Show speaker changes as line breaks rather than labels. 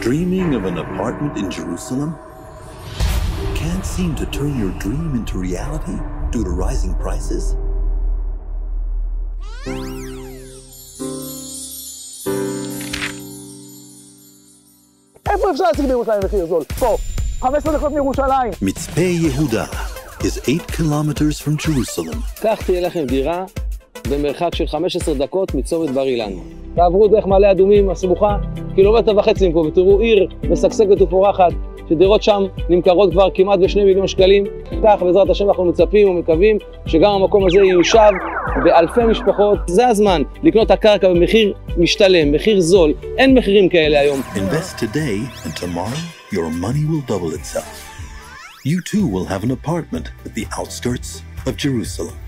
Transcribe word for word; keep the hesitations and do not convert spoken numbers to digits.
Dreaming of an apartment in Jerusalem? Can't seem to turn your dream into reality due to rising prices?
איפה אפשר להשיג בירושלים מחיר זול? פה, חמש עשרה דקות מירושלים.
מצפה יהודה is eight kilometers from Jerusalem.
כך תהיה לכם דירה במרחק של חמש עשרה דקות מצומת בר אילן. תעברו דרך מעלה אדומים הסמוכה, קילומטר וחצי מפה, ותראו עיר משגשגת ופורחת, שדירות שם נמכרות כבר כמעט בשני מיליון שקלים. כך בעזרת השם אנחנו מצפים ומקווים שגם המקום הזה ייושב באלפי משפחות. זה הזמן לקנות הקרקע במחיר משתלם, מחיר זול. אין מחירים כאלה היום.
Invest today and tomorrow your money will double itself. You too will have an apartment at the outskirts of Jerusalem.